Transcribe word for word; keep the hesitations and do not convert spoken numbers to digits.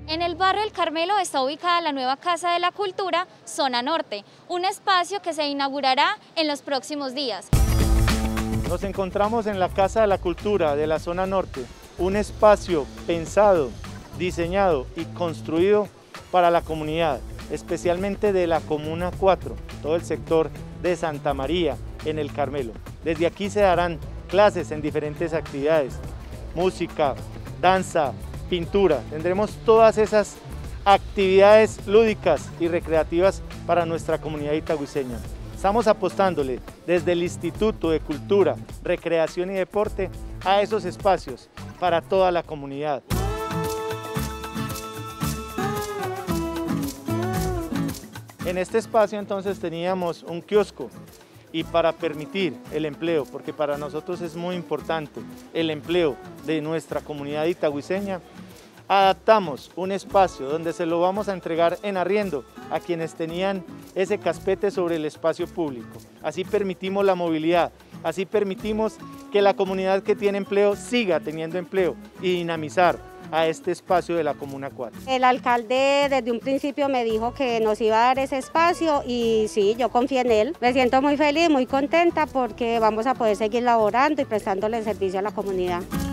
En el barrio El Carmelo está ubicada la nueva Casa de la Cultura, Zona Norte, un espacio que se inaugurará en los próximos días. Nos encontramos en la Casa de la Cultura de la Zona Norte, un espacio pensado, diseñado y construido para la comunidad, especialmente de la Comuna cuatro, todo el sector de Santa María en El Carmelo. Desde aquí se darán clases en diferentes actividades, música, danza, pintura. Tendremos todas esas actividades lúdicas y recreativas para nuestra comunidad itagüiseña. Estamos apostándole desde el Instituto de Cultura, Recreación y Deporte a esos espacios para toda la comunidad. En este espacio entonces teníamos un kiosco y para permitir el empleo, porque para nosotros es muy importante el empleo de nuestra comunidad itagüiseña, adaptamos un espacio donde se lo vamos a entregar en arriendo a quienes tenían ese caspete sobre el espacio público. Así permitimos la movilidad, así permitimos que la comunidad que tiene empleo siga teniendo empleo y dinamizar a este espacio de la Comuna cuatro. El alcalde desde un principio me dijo que nos iba a dar ese espacio y sí, yo confié en él. Me siento muy feliz, muy contenta porque vamos a poder seguir laborando y prestándole servicio a la comunidad.